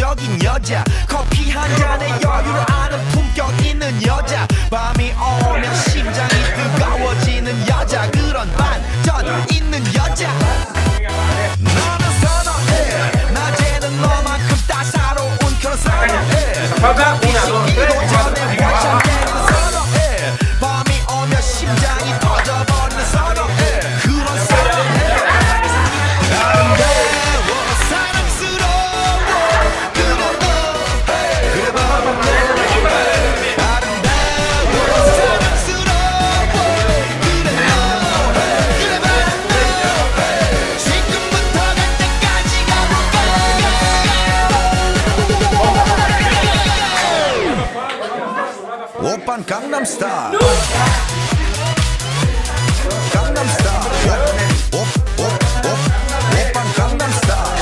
감각적인 여자 커피 한 잔에 여유를 아는 품격 있는 여자 밤이 오면 심장이 뜨거워지는 여자 그런 반전 있는 여자 너는 선호해 낮에는 너만큼 따사로운 그런 선호해 식기도 전에 원샷 때리는 선호해 밤이 오면 심장이 터져버리는 선호해 그런 선호해 아름다워 사랑스러워 그래 너 그래 바보 아름다워 사랑스러워 그래 너 그래 바보 지금부터 갈 때까지 가볼까 오빤 강남스타일 강남스타일 오빤 강남스타일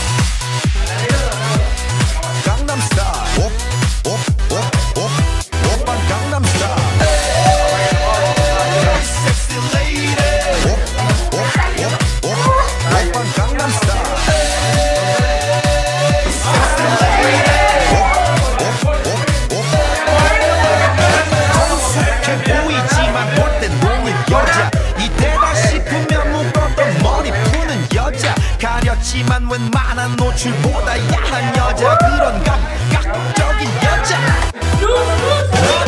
강남스타일 오빤 강남스타일 섹시 레이디 오빤 강남스타일 정숙해 보이지만 볼 땐 노는 여자 이때다 싶으면 묶었던 머리 푸는 여자 가렸지만 웬만한 노출보다 야한 여자 그런 감각적인 여자